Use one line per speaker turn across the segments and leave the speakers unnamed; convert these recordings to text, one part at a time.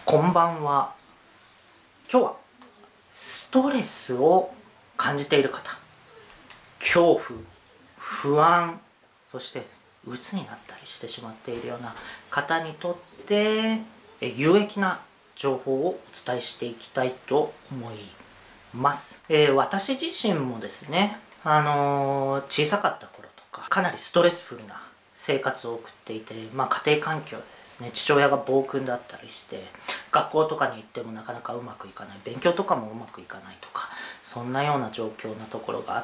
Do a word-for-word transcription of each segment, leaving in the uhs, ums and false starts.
こんばんは。今日はストレスを感じている方、恐怖、不安、そして鬱になったりしてしまっているような方にとって有益な情報をお伝えしていきたいと思います。えー、私自身もですね、あのー、小さかった頃とかかなりストレスフルな生活を送っていて、まあ、家庭環境でですね、父親が暴君だったりして学校とかに行ってもなかなかうまくいかない、勉強とかもうまくいかないとか、そんなような状況なところがあって、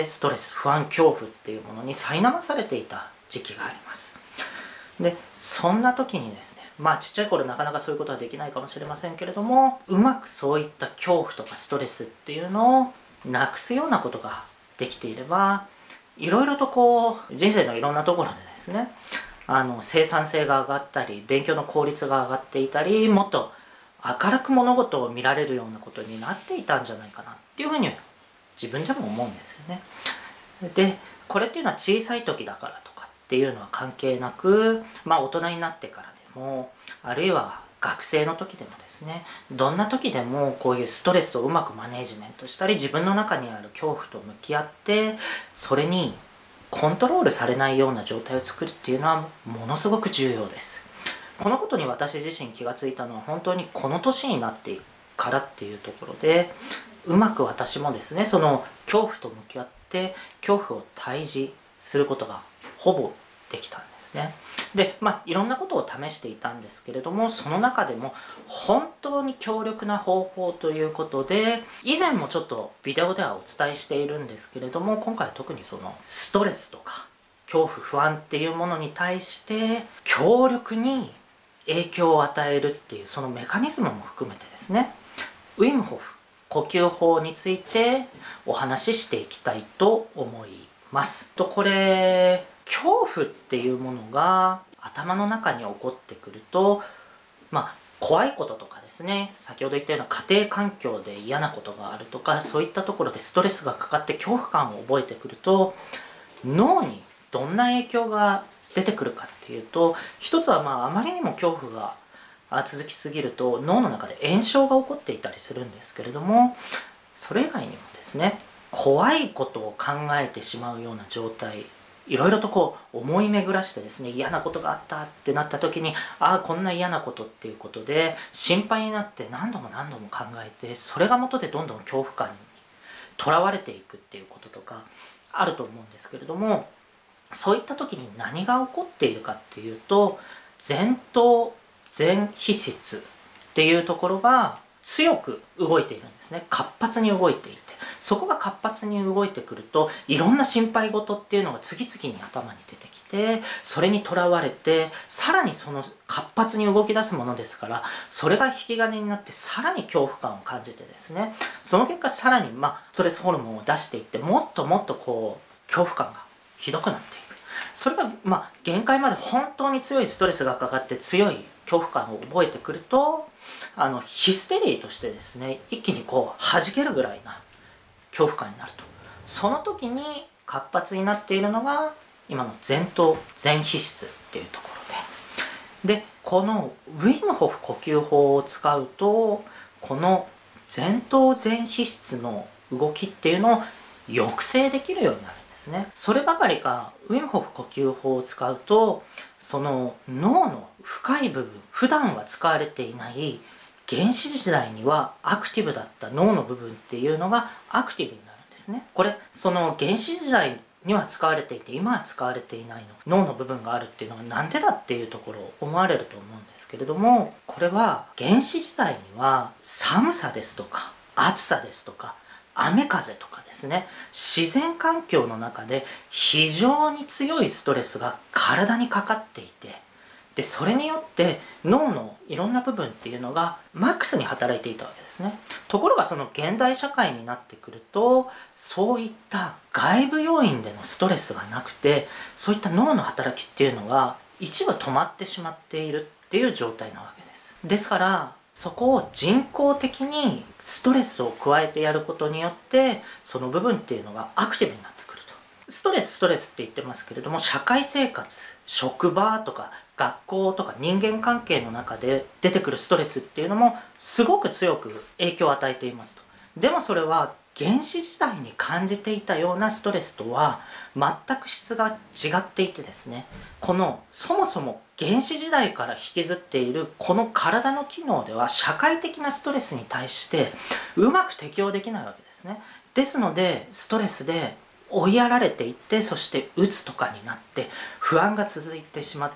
ストレス、不安、恐怖っていうものに苛まされていた時期があります。でそんな時にですね、まあちっちゃい頃なかなかそういうことはできないかもしれませんけれども、うまくそういった恐怖とかストレスっていうのをなくすようなことができていれば、いろいろとこう人生のいろんなところでですね、あの生産性が上がったり、勉強の効率が上がっていたり、もっと明るく物事を見られるようなことになっていたんじゃないかなっていうふうに自分でも思うんですよね。でこれっていうのは小さい時だからとかっていうのは関係なく、まあ大人になってからでも、あるいは学生の時でもですね、どんな時でもこういうストレスをうまくマネージメントしたり、自分の中にある恐怖と向き合って、それにコントロールされないような状態を作るっていうのはものすごく重要です。このことに私自身気がついたのは本当にこの年になってからっていうところで、うまく私もですね、その恐怖と向き合って恐怖を退治することがほぼできたんですね。でまあいろんなことを試していたんですけれども、その中でも本当に強力な方法ということで、以前もちょっとビデオではお伝えしているんですけれども、今回は特にそのストレスとか恐怖不安っていうものに対して強力に影響を与えるっていう、そのメカニズムも含めてですね、ウィムホフ呼吸法についてお話ししていきたいと思います。とこれ恐怖っていうものが頭の中に起こってくると、まあ怖いこととかですね、先ほど言ったような家庭環境で嫌なことがあるとか、そういったところでストレスがかかって恐怖感を覚えてくると、脳にどんな影響が出てくるかっていうと、一つはまああまりにも恐怖が続きすぎると脳の中で炎症が起こっていたりするんですけれども、それ以外にもですね、怖いことを考えてしまうような状態、いろいろとこう思い巡らしてですね、嫌なことがあったってなった時に、ああこんな嫌なことっていうことで心配になって何度も何度も考えて、それが元でどんどん恐怖感にとらわれていくっていうこととかあると思うんですけれども、そういった時に何が起こっているかっていうと、前頭前皮質っていうところが強く動いているんですね。活発に動いていて、そこが活発に動いてくると、いろんな心配事っていうのが次々に頭に出てきて、それにとらわれて、さらにその活発に動き出すものですから、それが引き金になってさらに恐怖感を感じてですね、その結果さらにまあストレスホルモンを出していって、もっともっとこう恐怖感がひどくなっていく。それがまあ限界まで本当に強いストレスがかかって強い恐怖感を覚えてくると、あのヒステリーとしてですね、一気にこう弾けるぐらいな恐怖感になると。その時に活発になっているのが今の前頭前皮質っていうところで、でこのウィムホフ呼吸法を使うと、この前頭前皮質の動きっていうのを抑制できるようになるんですね。そればかりか、ウィムホフ呼吸法を使うと、その脳の深い部分、普段は使われていない原始時代にはアクティブだった脳の部分っていうのがアクティブになるんですね。これその原始時代には使われていて今は使われていないの脳の部分があるっていうのはなんでだっていうところを思われると思うんですけれども、これは原始時代には寒さですとか暑さですとか雨風とかですね、自然環境の中で非常に強いストレスが体にかかっていて、でそれによって脳のいろんな部分っていうのがマックスに働いていたわけですね。ところがその現代社会になってくると、そういった外部要因でのストレスがなくて、そういった脳の働きっていうのが一部止まってしまっているっていう状態なわけです。ですからそこを人工的にストレスを加えてやることによって、その部分っていうのがアクティブになってくると。 ストレスストレスって言ってますけれども、社会生活、職場とか学校とか人間関係の中で出てくるストレスっていうのもすごく強く影響を与えていますと。でもそれは原始時代に感じていたようなストレスとは全く質が違っていてですね、このそもそも原始時代から引きずっているこの体の機能では社会的なストレスに対してうまく適応できないわけですね。ですのでストレスで追いやられていって、そしてうつとかになって不安が続いてしまって、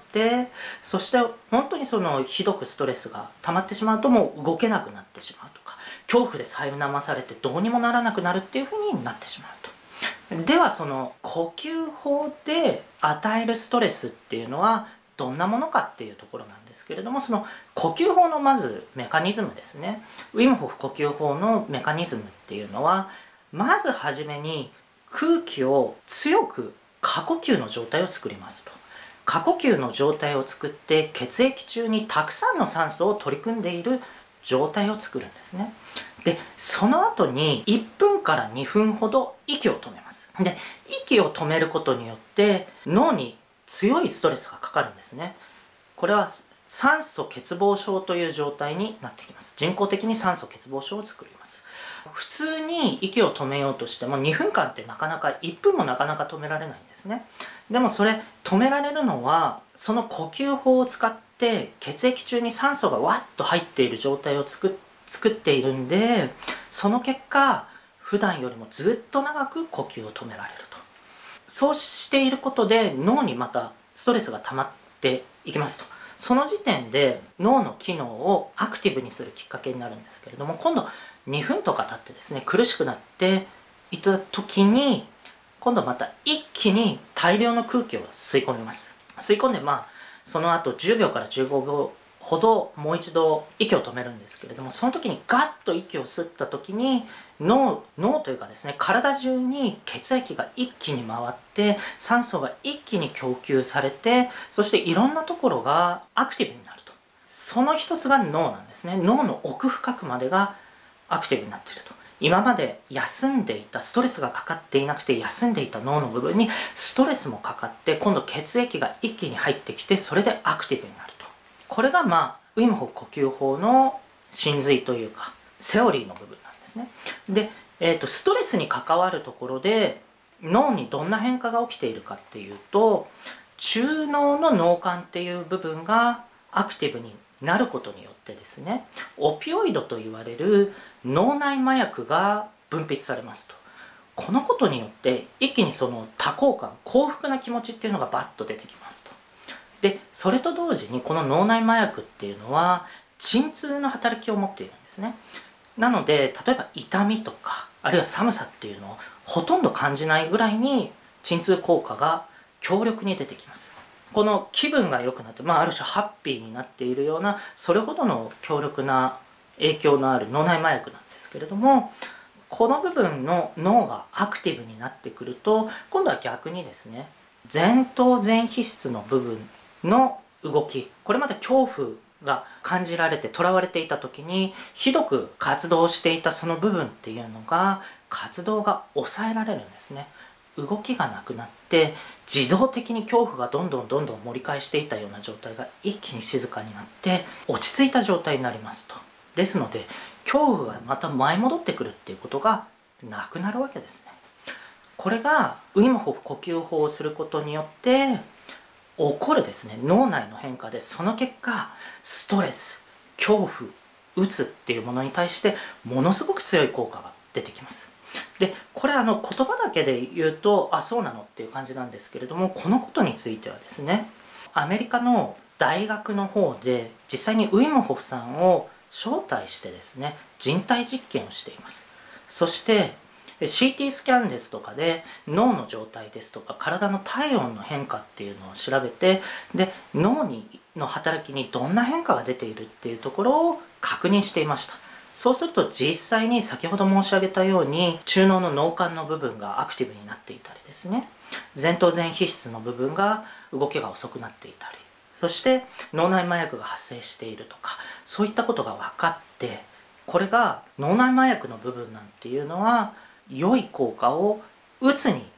そして本当にそのひどくストレスが溜まってしまうともう動けなくなってしまうとか、恐怖で苛まされてどうにもならなくなるっていうふうになってしまうと。ではその呼吸法で与えるストレスっていうのはどんなものかっていうところなんですけれども、その呼吸法のまずメカニズムですね。ウィムホフ呼吸法のメカニズムっていうのは、まずはじめに空気を強く過呼吸の状態を作りますと。過呼吸の状態を作って血液中にたくさんの酸素を取り組んでいる状態を作るんですね。でその後にいっぷんからにふんほど息を止めます。で息を止めることによって脳に強いストレスがかかるんですね。これは酸素欠乏症という状態になってきます。人工的に酸素欠乏症を作ります。普通に息を止めようとしてもにふんかんってなかなかいっぷんもなかなか止められないんですね。でもそれ止められるのはその呼吸法を使って血液中に酸素がわっと入っている状態を作作っているんで、その結果普段よりもずっと長く呼吸を止められると。そうしていることで脳にまたストレスが溜まっていきますと。その時点で脳の機能をアクティブにするきっかけになるんですけれども、今度にふんとか経ってですね、苦しくなっていた時に今度また一気に大量の空気を吸い込みます。吸い込んでまあその後じゅうびょうからじゅうごびょうほどもう一度息を止めるんですけれども、その時にガッと息を吸った時に脳脳というかですね、体中に血液が一気に回って酸素が一気に供給されて、そしていろんなところがアクティブになると。その一つが脳なんですね。脳の奥深くまでがアクティブになっていると。今まで休んでいた、ストレスがかかっていなくて休んでいた脳の部分にストレスもかかって、今度血液が一気に入ってきて、それでアクティブになると。これがまあウィムホフ呼吸法の真髄というかセオリーの部分なんですね。で、えーと、ストレスに関わるところで脳にどんな変化が起きているかっていうと、中脳の脳幹っていう部分がアクティブになることによってですね、オピオイドと言われる脳内麻薬が分泌されますと。このことによって一気にその多幸感、幸福な気持ちっていうのがバッと出てきますと。でそれと同時にこの脳内麻薬っていうのは鎮痛の働きを持っているんですね。なので例えば痛みとかあるいは寒さっていうのをほとんど感じないぐらいに鎮痛効果が強力に出てきます。この気分が良くなって、まあ、ある種ハッピーになっているようなそれほどの強力な影響のある脳内麻薬なんですけれども、この部分の脳がアクティブになってくると今度は逆にですね、前頭前皮質の部分の動き、これまで恐怖が感じられてとらわれていた時にひどく活動していたその部分っていうのが活動が抑えられるんですね。動きがなくなって自動的に恐怖がどんどんどんどん盛り返していたような状態が一気に静かになって落ち着いた状態になりますと。ですので恐怖がまた舞い戻ってくるっていうことがなくなるわけですね。これがウィムホフ呼吸法をすることによって起こるですね、脳内の変化で、その結果ストレス、恐怖、うつっていうものに対してものすごく強い効果が出てきます。でこれあの言葉だけで言うとあそうなのっていう感じなんですけれども、このことについてはですね、アメリカの大学の方で実際にウィムホフさんを招待してですね、人体実験をしています。そしてシーティー スキャンですとかで脳の状態ですとか体の体温の変化っていうのを調べて、で脳にの働きにどんな変化が出ているっていうところを確認していました。そうすると実際に先ほど申し上げたように中脳の脳幹の部分がアクティブになっていたりですね、前頭前皮質の部分が動きが遅くなっていたり、そして脳内麻薬が発生しているとか、そういったことが分かって、これが脳内麻薬の部分なんていうのは良い効果をうつに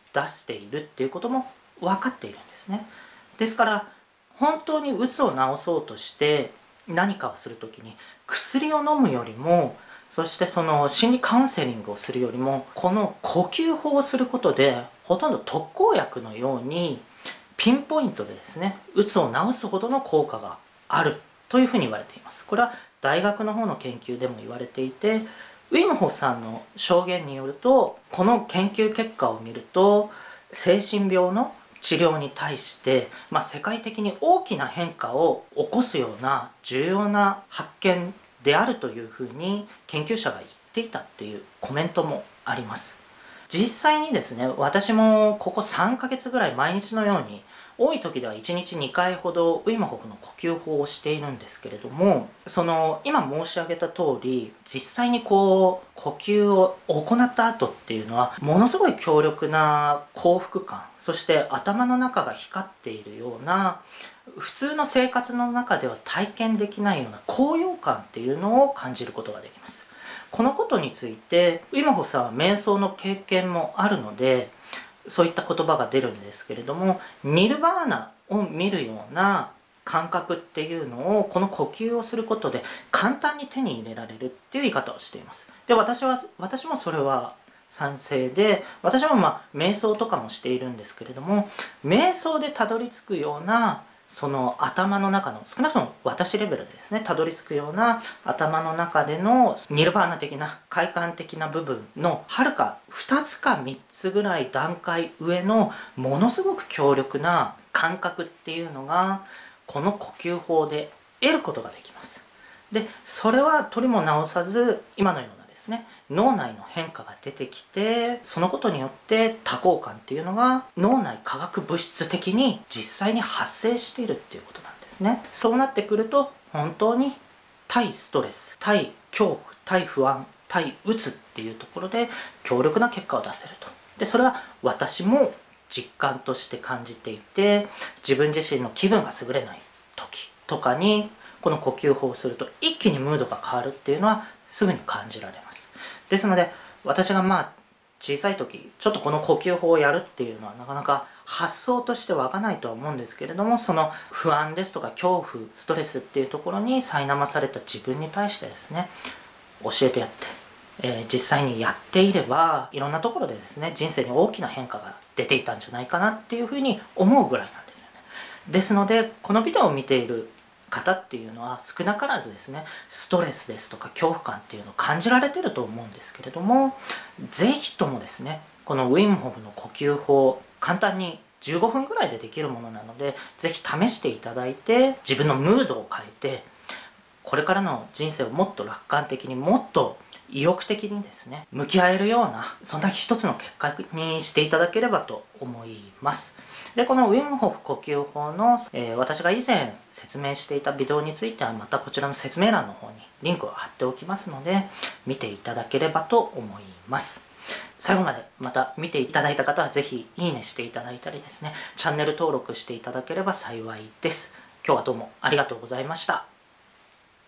出しているっていうことも分かっているんですね。ですから本当にうつを治そうとして何かをするときに薬を飲むよりも、そしてその心理カウンセリングをするよりも、この呼吸法をすることでほとんど特効薬のようにピンポイントでですね、うつを治すほどの効果があるというふうに言われています。これは大学の方の研究でも言われていて、ウィムホフさんの証言によると、この研究結果を見ると精神病の治療に対して、まあ、世界的に大きな変化を起こすような重要な発見であるというふうに研究者が言っていたっていうコメントもあります。実際にですね、私もここさんかげつぐらい毎日のように、多い時ではいちにちにかいほどウィムホフの呼吸法をしているんですけれども、その今申し上げた通り、実際にこう呼吸を行った後っていうのはものすごい強力な幸福感、そして頭の中が光っているような、普通の生活の中では体験できないような高揚感っていうのを感じることができます。このことについてウィムホフさんは瞑想の経験もあるので、そういった言葉が出るんですけれども、ニルバーナを見るような感覚っていうのをこの呼吸をすることで簡単に手に入れられるっていう言い方をしています。で、私は私もそれは賛成で、私もまあ瞑想とかもしているんですけれども、瞑想でたどり着くようなその頭の中の、少なくとも私レベルでですね、たどり着くような頭の中でのニルバーナ的な快感的な部分のはるかふたつかみっつぐらい段階上のものすごく強力な感覚っていうのがこの呼吸法で得ることができます。で、それは取りも直さず今のようなですね、脳内の変化が出てきて、そのことによって多幸感っていうのが脳内化学物質的に実際に発生しているっていうことなんですね。そうなってくると本当に対ストレス、対恐怖、対不安、対うつっていうところで強力な結果を出せると。で、それは私も実感として感じていて、自分自身の気分が優れない時とかにこの呼吸法をすると一気にムードが変わるっていうのはすぐに感じられます。ですので私がまあ小さい時ちょっとこの呼吸法をやるっていうのはなかなか発想として湧かないとは思うんですけれども、その不安ですとか恐怖、ストレスっていうところに苛まされた自分に対してですね、教えてやって、えー、実際にやっていればいろんなところでですね、人生に大きな変化が出ていたんじゃないかなっていうふうに思うぐらいなんですよね。ですのでこのビデオを見ている方っていうのは少なからずですね、ストレスですとか恐怖感っていうのを感じられてると思うんですけれども、ぜひともですね、このウィムホフの呼吸法、簡単にじゅうごふんぐらいでできるものなので、ぜひ試していただいて自分のムードを変えて、これからの人生をもっと楽観的に、もっと意欲的にですね向き合えるような、そんな一つの結果にしていただければと思います。で、このウィムホフ呼吸法の、えー、私が以前説明していたビデオについてはまたこちらの説明欄の方にリンクを貼っておきますので、見ていただければと思います。最後までまた見ていただいた方はぜひいいねしていただいたりですね、チャンネル登録していただければ幸いです。今日はどうもありがとうございました。